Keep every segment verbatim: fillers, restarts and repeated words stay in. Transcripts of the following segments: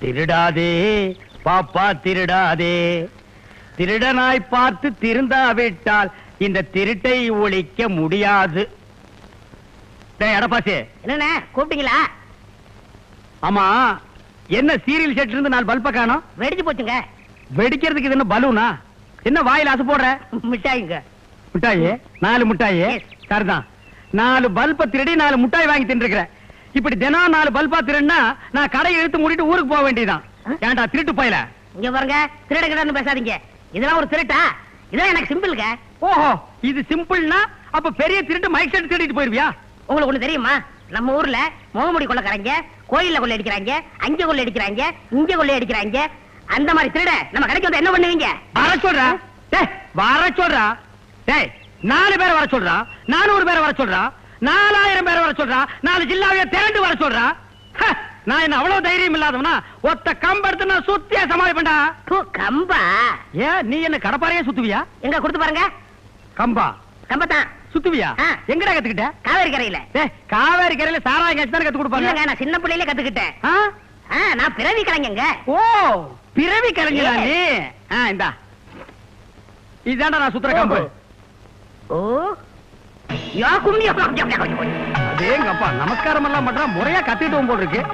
திருடாதே பாப்பா திருடாதே, திருடனாய் பார்த்து திருந்தாவிட்டால் இந்த திருட்டை ஒழிக்க முடியாது. எடப்பாசி என்ன கூப்பிட்டீங்களா? ஆமா, என்ன சீரியல் செட் இருந்து நாலு பல்ப காணோம்? வெடிச்சு போச்சுங்க. வெடிக்கிறதுக்கு இது என்ன பலூனா? என்ன வாயில அசு போடுற? மிட்டாய்ங்க. மிட்டாயி? நாலு மிட்டாயி? சரிதான், நாலு பல்ப திருடி நாலு மிட்டாய் வாங்கி தின்றுக்கிற. இப்படி தினம் நாலு பல்பா திருடுனா நான் கடையை இழுத்து மூடிட்டு ஊருக்கு போக வேண்டியதான். ஏன்டா திருட்டு போயில? இங்க பாருங்க, திருட கிடன்னு பேசாதீங்க. இதெல்லாம் ஒரு திருட்டா? இதெல்லாம் எனக்கு சிம்பிள்ங்க. ஓஹோ, இது சிம்பிள்னா அப்ப பெரிய திருட்டு மைக் செட் திருடிட்டு போயிருவியா? உங்களுக்கு ஒண்ணு தெரியுமா? நம்ம ஊர்ல முகமுடி கொள்ளக்காரங்க கோயில்ல கொள்ளை அடிக்கிறாங்க, அங்க கொள்ளை அடிக்கிறாங்க, இங்க கொள்ளை அடிக்கிறாங்க. அந்த மாதிரி திருட நம்ம கடைக்கு வந்து என்ன பண்ணுவீங்க? வர சொல்றா, டேய் வர சொல்றா. டேய் நாலு பேரை வர சொல்றா, நானூறு பேரை வர சொல்றா, நாலாயிரம் பேரை வர சொல்றா, நாலு ஜில்லாவைய திரண்டு வர சொல்றா. நான் என்ன அவ்வளவு தைரியம் இல்லாதவனா? ஒத்த கம்பெடுத்து நான் சுத்தியா சமாளிப்பேன்டா. கம்பா? ஏன் நீ என்ன கடப்பாறையே சுத்துவியா? எங்க கொடுத்து பாருங்க. கம்பா? கம்பத்தான் சுத்துவியா? எங்கடா கத்துக்கிட்ட? காவேரி கரையில. காவேரி கரையில சாராயம் கட்சி தானே கத்து கொடுப்பாங்க. நான் சின்ன பிள்ளையில கத்துக்கிட்டேன். நான் பிறவி கலைஞங்க. ஓ, பிறவி கலைஞரா நீ? இந்தா இதாண்டா நான் சுத்துற கம்பு. ஓ யா கும்மி. அதேங்கப்பா, நமஸ்காரம் எல்லாம் பண்றா, முறையா கத்திட்டு போல் இருக்கு.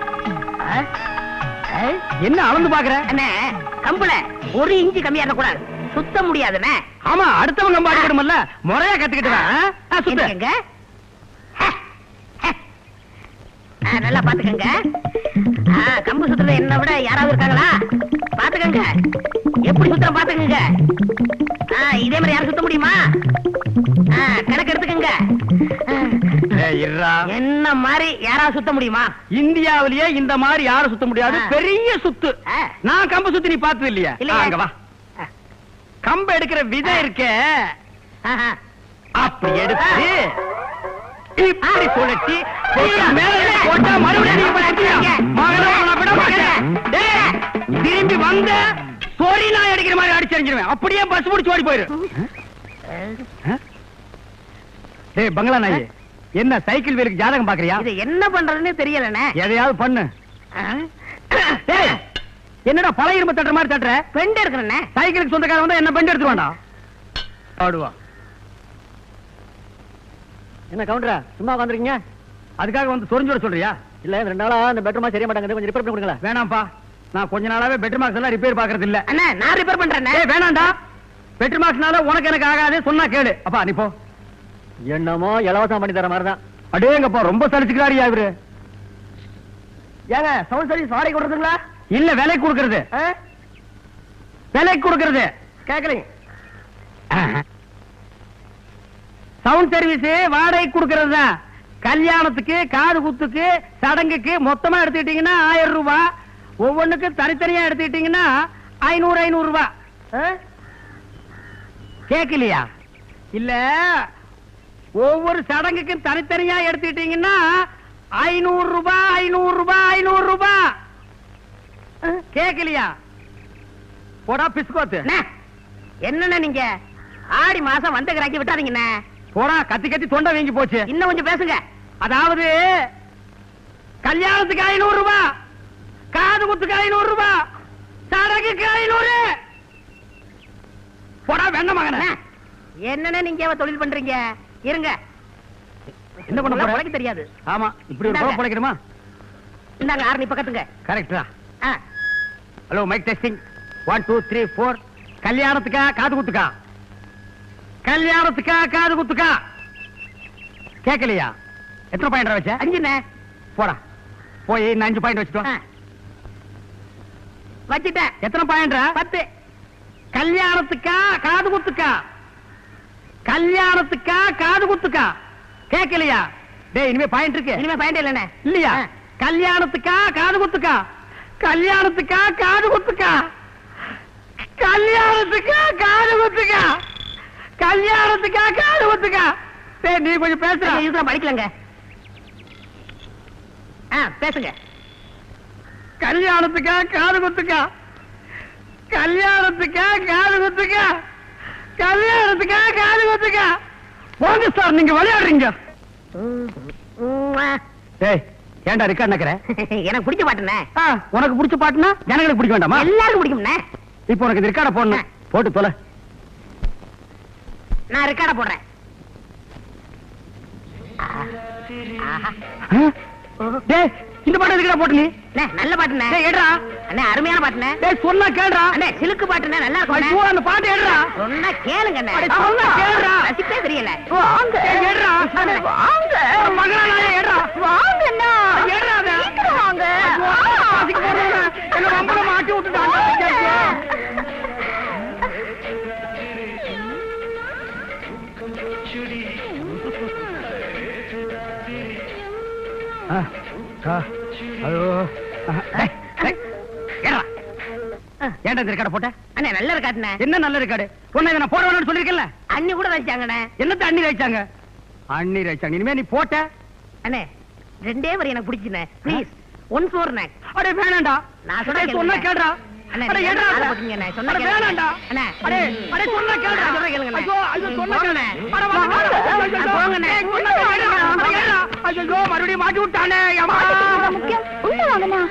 என்ன அளந்து பாக்குற? அண்ணே, கம்புல ஒரு இன்ச்சு கம்மியா இருக்க கூடாது, சுத்த முடியாதுண்ணே. ஆமா, அடுத்தவங்க கம்பு அடிக்கணும்ல, முறையா கத்துக்கிட்டு சுத்துங்க. நல்லா பாத்துக்கங்க. கம்பு சுத்துறது என்ன விட யாராவது இருக்காங்களா? பாத்துக்கங்க, எப்படி சுத்துற பாத்துக்கங்க. இதே மாதிரி யாரும் சுத்த முடியுமா? கணக்கு எடுத்துக்கங்க. என்ன மாதிரி யாராவது சுத்த முடியுமா? இந்தியாவிலேயே இந்த மாதிரி யாரும் சுத்த முடியாது, பெரிய சுத்து. நான் கம்பு சுத்தி நீ பார்த்தது இல்லையா? அங்க வா. கம்பு எடுக்கிற விதை இருக்க, அப்படி எடுத்து இப்படி சுழட்டி போட்டா மறுபடியும் திரும்பி வந்த சோரி நான் அடிக்கிற மாதிரி அடிச்சு அடிச்சிருவேன். அப்படியே பஸ் முடிச்சு ஓடி போயிரு. டேய் பங்களா நாய், என்ன சைக்கிள் வீலுக்கு ஜாதகம் பாக்குறியா? இது என்ன பண்றதுன்னு தெரியலண்ணே. எதையாவது பண்ணு. என்னடா பழைய இரும்பு தட்டுற மாதிரி தட்டுற? பெண்ட் எடுக்கிறேண்ணே. சைக்கிளுக்கு சொந்தக்காரன் வந்தா என்ன பெண்ட் எடுத்துருவாண்டா? ஆடுவா. என்ன கவுண்டரா சும்மா உட்காந்துருக்கீங்க? அதுக்காக வந்து சொரிஞ்சு வர சொல்றியா? இல்ல ரெண்டு நாளா அந்த பெட்ரூமா சரியா மாட்டாங்க, கொஞ்சம் ரிப்பேர் பண்ணி கொடுங்களா? வேணாம்ப்பா, நான் கொஞ்ச நாளாவே பெட்ரூம் மார்க்ஸ் எல்லாம் ரிப்பேர் பாக்குறது இல்ல. அண்ணா நான் ரிப்பேர் பண்றேன். ஏய் வேணாம்டா, பெட்ரூம் மார்க்ஸ்னால உனக்கு எனக்கு ஆகாது, சொன்னா கேளு. அப்பா நீ போ. என்னமோ இலவசம் பண்ணி தர மாதிரிதான். அடேங்கப்பா, ரொம்ப சலிச்சுக்கிறாரியா இவரு. ஏங்க சவுண்ட் சர்வீஸ் வாடகை கொடுக்குறதுங்களா? இல்ல விலை கொடுக்கறது. விலை கொடுக்கறது கேட்கலீங்க. சவுண்ட் சர்வீஸ் வாடகை கொடுக்கறது தான். கல்யாணத்துக்கு, காது குத்துக்கு, சடங்குக்கு மொத்தமா எடுத்துக்கிட்டீங்கன்னா ஆயிரம் ரூபாய், ஒவ்வொன்றுக்கு தனித்தனியா எடுத்துக்கிட்டீங்கன்னா ஐநூறு ஐநூறு ரூபாய். கேட்கலையா? இல்ல ஒவ்வொரு சடங்குக்கும் தனித்தனியா எடுத்துக்கிட்டீங்கன்னா ஐநூறு ரூபாய் ஐநூறு ரூபாய் ஐநூறு ரூபாய். கேட்கலையா? போடா பிஸ்கோத்து. என்னன்னா நீங்க ஆடி மாசம் வந்த கிராக்கி விட்டாதீங்கண்ணே. போடா, கத்தி கத்தி தொண்டை வீங்கி போச்சு. இன்னும் கொஞ்சம் பேசுங்க. அதாவது கல்யாணத்துக்கு ஐநூறு ரூபாய், காது குத்துக்கு ஐநூறு ரூபாய், சடங்குக்கு ஐநூறு. போடா வெண்ண மகன. என்னன்னா நீங்க தொழில் பண்றீங்க? இருங்க, என்ன பண்ண போற? உனக்கு தெரியாது. ஆமா, இப்படி ஒரு பொழப்பு பொழைக்கணுமா? இந்தாங்க ஆறு பக்கத்துங்க. கரெக்டா? Hello, mic testing. One two three four. கல்யாணத்துக்கா காது குத்துக்கா? கல்யாணத்துக்கா காது குத்துக்கா? கேட்கலையா? எத்தனை பாயிண்ட் வச்ச? அஞ்சுண்ணே. போடா, போய் அஞ்சு பாயிண்ட் வச்சுட்டோம். வச்சுட்டேன். எத்தனை பாயிண்ட்? பத்து. கல்யாணத்துக்கா காது குத்துக்கா? கல்யாணத்துக்கா காது குத்துக்கா? கேட்கலையா? டேய் இனிமே பாயிண்ட் இருக்கு. இனிமே பாயிண்ட் இல்லண்ணே. இல்லையா? கல்யாணத்துக்கா காது குத்துக்கா? கல்யாணத்துக்கா காது குத்துக்கா? கல்யாணத்துக்கா காது குத்துக்கா? கல்யாணத்துக்கா காது குத்துக்கா? டேய் நீ கொஞ்சம் பேசுற. இதுதான் படிக்கலங்க. பேசுங்க. கல்யாணத்துக்கா காது குத்துக்கா? கல்யாணத்துக்கா காது குத்துக்கா? கல்யாணத்துக்கா காது குத்துக்கா? போங்க சார், நீங்க விளையாடுறீங்க. டேய் ஏன்டா ரெக்கார்ட் நக்கற? எனக்கு பிடிச்ச பாட்டுண்ணே. உனக்கு பிடிச்ச பாட்டுனா ஜனங்களுக்கு பிடிக்க வேண்டாமா? எல்லாருக்கும் பிடிக்கும்ண்ணே. இப்போ உனக்கு ரெக்கார்ட போடணும். போட்டு தொலை. நான் ரெக்கார்ட போடுறேன். டேய் இந்த பாட்டு எதுக்குடா போட்டு நீ? அண்ணே நல்ல பாட்டுண்ணே. டேய் ஏட்றா. அண்ணே அருமையான பாட்டுண்ணே. டேய் சொன்னா கேளுடா. அண்ணே சிலுக்கு பாட்டுண்ணே நல்லா இருக்கும். ஐயோ அந்த பாட்டு ஏட்றா. சொன்னா கேளுங்க அண்ணே. அட சொன்னா கேளுடா. ரசிப்பே தெரியல. வாங்க. டேய் ஏட்றா. வாங்க. மகனா நான் ஏட்றா. வாங்க அண்ணா. ஏட்றா அத. சீக்கிரம் வாங்க. அதுக்கு போறேன். என்ன வம்பல மாட்டி விட்டுட்டாங்க. ஏன்டா இந்த ரெக்கார்ட போட்ட? அண்ணே நல்ல ரெக்கார்டுண்ணே. என்ன நல்ல ரெக்கார்டு? உன்னை நான் போட வேணும்னு சொல்லிருக்கேன்ல. அண்ணி கூட ரசிச்சாங்கண்ணே. என்னத்த அண்ணி ரசிச்சாங்க? அண்ணி ரசிச்சாங்க. இனிமே நீ போட்ட அண்ணே ரெண்டே வரி எனக்கு பிடிச்சுண்ணே. Please one ஃபோர்ண்ணே. அடே வேணாம்டா. நான் சொன்னா சொன்னா கேளுடா. அண்ணே அட ஏடா ஆள போட்டீங்கண்ணே. சொன்னா அட வேணாம்டா. அண்ணே அடே அடே சொன்னா கேளுடா. சொன்னா கேளுங்கண்ணே. ஐயோ ஐயோ சொன்னா கேளுடா. அட வாங்க. போங்கண்ணே. சொன்னா கேளுடா. அட ஏடா. ஐயோ மறுபடியும் மாட்டி விட்டானே. அம்மா முக்கியம். உள்ள வாங்கண்ணா.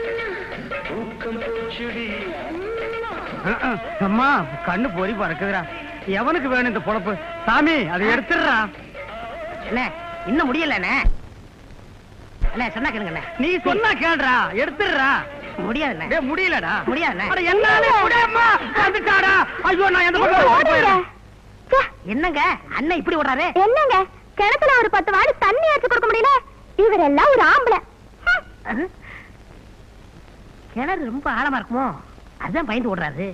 அம்மா கண்ணு பொறி பறக்குதுடா. எவனுக்கு வேணும் இந்த பொழப்பு? சாமி அதை எடுத்துடுறா. அண்ணே இன்னும் முடியலண்ணே. அண்ணே சொன்னா கேளுங்கண்ணே. நீ சொன்னா கேளுடா. எடுத்துடுறா. முடியாதுண்ணே. டேய் முடியலடா. முடியாதுண்ணே. அட என்னால முடியம்மா. வந்துட்டாடா. ஐயோ நான் எந்த பக்கம் போறேன்? என்னங்க அண்ணன் இப்படி ஓடுறாரு? என்னங்க கிணத்துல ஒரு பத்து வாடி தண்ணி அடிச்சு கொடுக்க முடியல? இவரெல்லாம் ஒரு ஆம்பளை. கிணறு ரொம்ப ஆழமா இருக்குமோ அதான் பயந்து ஓடுறாரு.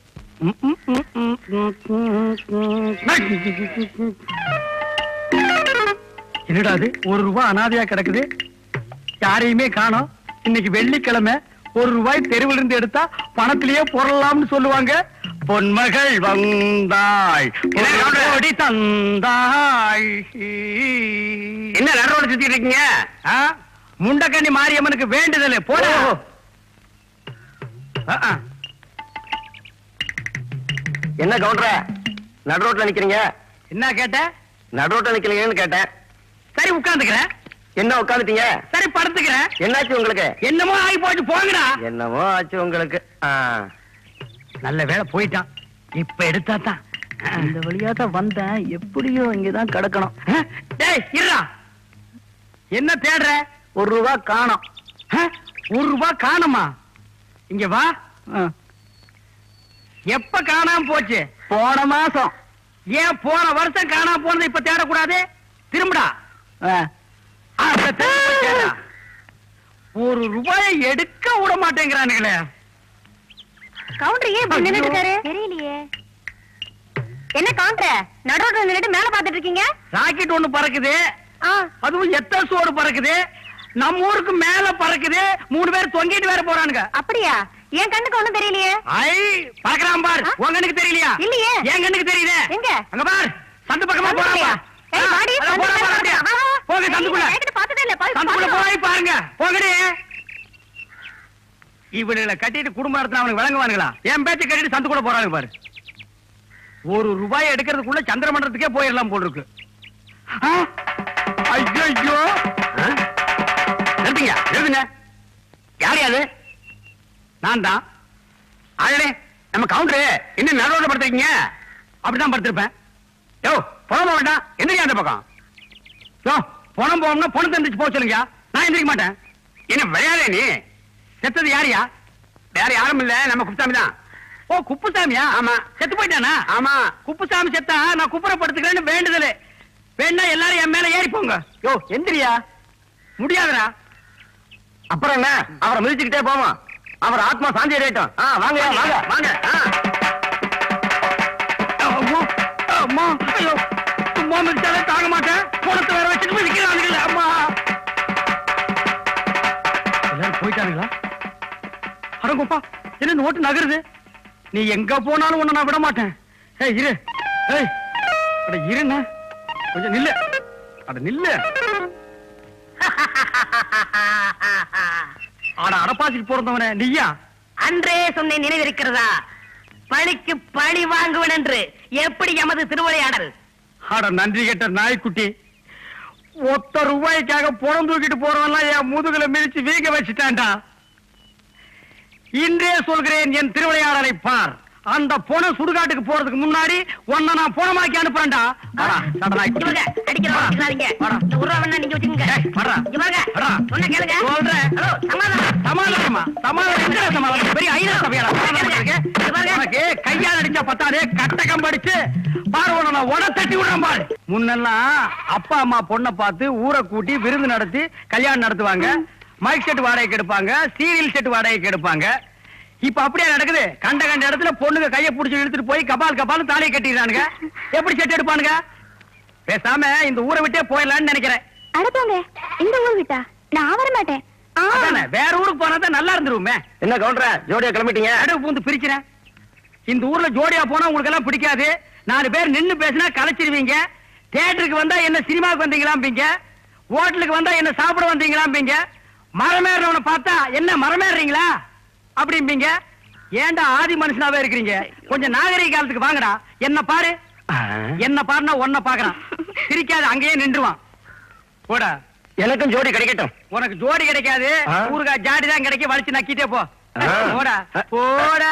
என்னடா அது ஒரு ரூபாய் அனாதையா கிடக்குது. யாரையுமே காணோம். இன்னைக்கு வெள்ளிக்கிழமை ஒரு ரூபாய் தெருவில் இருந்து எடுத்தா பணத்திலேயே பொருளாம்னு சொல்லுவாங்க. பொன்மகள் வந்தாய் பொடி தந்தாய். என்ன நடுரோட சுத்திட்டு இருக்கீங்க? முண்டக்கண்ணி மாரியம்மனுக்கு வேண்டுதல் போட. என்ன கவுண்டர நடுரோட்ல நிக்கிறீங்க? என்ன கேட்ட? நடுரோட்ல நிக்கிறீங்கன்னு கேட்டேன். சரி உட்கார்ந்துக்கிறேன். என்ன உட்காந்துட்டீங்க? சரி படுத்துக்கிறேன். என்னாச்சு உங்களுக்கு? என்னமோ ஆகி போச்சு போங்கடா. என்னமோ ஆச்சு உங்களுக்கு. நல்ல வேலை போயிட்டான். இப்ப எடுத்தா தான் இந்த வழியா தான் வந்தேன். எப்படியோ இங்கதான் கிடக்கணும். டேய் இருடா. என்ன தேடுற? ஒரு ரூபாய் காணோம். ஒரு ரூபாய் காணுமா? இங்க வா. எப்ப காணாம போச்சு? போன மாசம். ஏன் போன வருஷம் காணாம போனது இப்ப தேடக்கூடாது? திரும்படா. ஒரு ரூபாயை எடுக்க விட மாட்டேங்கிறானுங்களே. கவுண்டர் ஏன் இப்படி நின்னுட்டு இருக்காரு? தெரியலையே. என்ன கவுண்டர் நடுரோட்ல நின்னுட்டு மேல பாத்துட்டு இருக்கீங்க? ராக்கெட் ஒண்ணு பறக்குது. அதுவும் எத்தனை சோறு பறக்குது. நம்ம ஊருக்கு மேல பறக்குது. மூணு பேர் தொங்கிட்டு வேற போறானுங்க. அப்படியா? என் கண்ணுக்கு ஒண்ணும் தெரியலையே. ஐ பறக்கறான் பார். உங்க கண்ணுக்கு தெரியலையா? இல்லையே. என் கண்ணுக்கு தெரியுதே. எங்க? அங்க பார். சந்து பக்கமா போறாங்க. ஏய் வாடி. போங்க சந்துக்குள்ள. பார்த்ததே இல்ல. சந்துக்குள்ள போய் பாருங்க. போங்கடி. இவனுங்களை கட்டிட்டு குடும்பம் நடத்தின அவனுக்கு விளங்குவானுங்களா? என் பேச்சை கட்டிட்டு சந்துக்குள்ள போறாங்க பாரு. ஒரு ரூபாய் எடுக்கிறதுக்குள்ள சந்திரமண்டலத்துக்கே போயிடலாம் போல் இருக்கு. ஐயோ நிறுத்துங்க நிறுத்துங்க. யார் யாது? நான் தான். ஆளே நம்ம கவுண்டரு இன்னும் நடுவோட படுத்துருக்கீங்க. அப்படிதான் படுத்திருப்பேன். யோ பணம் போக வேண்டாம். எந்திரிக்க அந்த பக்கம். யோ பணம் போகணும்னா பணம் தந்துச்சு போக சொல்லுங்க. நான் எந்திரிக்க மாட்டேன். என்ன விளையாடே நீ? செத்தது யாரியா? வேற யாரும் இல்ல, நம்ம குப்புசாமி தான். ஓ குப்புசாமியா? ஆமா. செத்து போயிட்டானா? ஆமா. குப்புசாமி செத்தா நான் குப்புறப்படுத்துக்கிறேன்னு வேண்டுதல். வேணா எல்லாரும் என் மேல ஏறி போங்க. யோ எந்திரியா. முடியாதுடா. அப்புறம் என்ன? அவரை மிதிச்சுக்கிட்டே போவோம். அவர் ஆத்மா சாந்தி அடையட்டும். வாங்க வாங்க வாங்க. அம்மா ஐயோ சும்மா மிதிச்சாலே தாங்க மாட்டேன். போனத்தை வேற வச்சுட்டு மிதிக்கிறானுங்களே. அம்மா எல்லாரும் போயிட்டானுங்களா? அடங்கப்பா என்ன இந்த ஓட்டு நகருது. நீ எங்க போனாலும் உன்னை நான் விட மாட்டேன். ஏய் இரு. ஏய் அட இருண்ணா. கொஞ்சம் நில்லு. அட நில்லு. அட அடப்பாசிக்கு போறதவனே நீயா? அன்றே சொன்ன நினைவிருக்கிறதா? பழிக்கு பழி வாங்குவன் என்று எப்படி எமது திருவிளையாடல்? அட நன்றி கேட்ட நாய்க்குட்டி. ஒத்த ரூபாய்க்காக புறம் தூக்கிட்டு போறவெல்லாம் என் முதுகுல மிதிச்சு வீங்க வச்சுட்டான்டா. இன்றே சொல்கிறேன், என் திருவிளையாடலை பார். அந்த பொண சுடுகாட்டுக்கு போறதுக்கு முன்னாடி உன்னை நான் பொணமாக்கி அனுப்புறேன்டா. கையால் அடிச்சா பத்தாதே, கட்டகம் படிச்சு பாரு உட தட்டி விடுறேன் பாரு. முன்னெல்லாம் அப்பா அம்மா பொண்ணை பார்த்து ஊரை கூட்டி விருந்து நடத்தி கல்யாணம் நடத்துவாங்க. மைக் செட் வாடகைக்கு எடுப்பாங்க, சீரியல் செட் வாடகைக்கு எடுப்பாங்க. இப்ப அப்படியே நடக்குது. கண்ட கண்ட இடத்துல பொண்ணுங்க கையை பிடிச்சி இழுத்துட்டு போய் கபால் கபால் தாலியை கட்டிடுறானுங்க. எப்படி செட் எடுப்பானுங்க? பேசாம இந்த ஊரை விட்டே போயிடலான்னு நினைக்கிறேன். அடப்பாங்க, இந்த ஊர் விட்டா நான் வர மாட்டேன். வேற ஊருக்கு போனா நல்லா இருந்துருமே. என்ன கவுண்டர ஜோடியா கிளம்பிட்டீங்க? அடுப்பு பூந்து பிரிக்கிறேன். இந்த ஊர்ல ஜோடியா போனா உங்களுக்கு எல்லாம் பிடிக்காது. நாலு பேர் நின்னு பேசினா கலைச்சிருவீங்க. தியேட்டருக்கு வந்தா என்ன சினிமாவுக்கு வந்தீங்களாம்பீங்க, ஹோட்டலுக்கு வந்தா என்ன சாப்பிட வந்தீங்களாம்பீங்க, மரமேறவனை பார்த்தா என்ன மரமேறீங்களா அப்படிம்பீங்க. ஏன்டா ஆதி மனுஷனாவே இருக்கிறீங்க? கொஞ்சம் நாகரிக காலத்துக்கு வாங்கடா. என்ன பாரு, என்ன பாருனா ஒன்ன பாக்குறான். சிரிக்காது, அங்கேயே நின்றுவான். போடா. எனக்கும் ஜோடி கிடைக்கட்டும். உனக்கு ஜோடி கிடைக்காது, ஊருகா ஜாடி தான் கிடைக்க. வலிச்சு நக்கிட்டே போ. போடா போடா.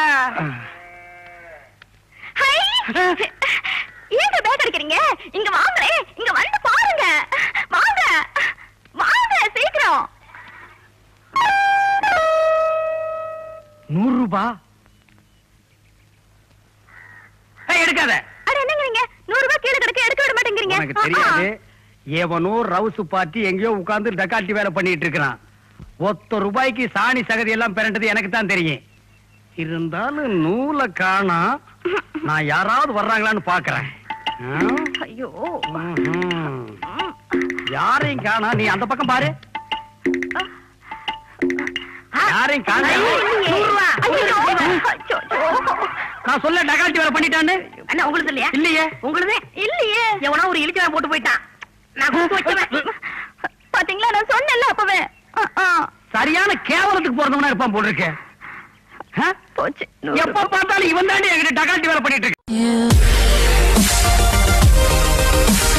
ஏங்க பேக் அடிக்கிறீங்க? இங்க வாங்களே, இங்க வந்து பாருங்க. வாங்க வாங்க சீக்கிரம். நூறு ரூபாய் எடுக்காத. அட என்னங்கறீங்க? நூறு ரூபாய் கீழ கிடக்கு, எடுக்க விட மாட்டேங்கறீங்க. எனக்கு தெரியாது. ஏவனோ ரவுஸ் பார்ட்டி எங்கேயோ உட்கார்ந்து டக்காட்டி வேலை பண்ணிட்டு இருக்கான். ஒத்த ரூபாய்க்கு சாணி சகதி எல்லாம் பெறண்டது எனக்கு தான் தெரியும். இருந்தாலும் நூலை காணா. நான் யாராவது வர்றாங்களான்னு பாக்குறேன். ஐயோ, யாரையும் காணா. நீ அந்த பக்கம் பாரு. யாரையும் காணா. நான் சொல்ல டகாட்டி வேலை பண்ணிட்டான்னு. அண்ணா உங்களுக்கு இல்லையா? இல்லையே. உங்களுக்கு இல்லையே. எவனா ஒரு இழிச்சவன் போட்டு போயிட்டான். நான் கூப்பிட்டு வச்சவன். பாத்தீங்களா, நான் சொன்னேன்ல அப்பவே. சரியான கேவலத்துக்கு போறதுனா இருப்பான் போல் இருக்கு. போச்சு. எப்ப பார்த்தாலும் இவன் தாண்டி என்கிட்ட டகாட்டி வேலை பண்ணிட்டு இருக்கு.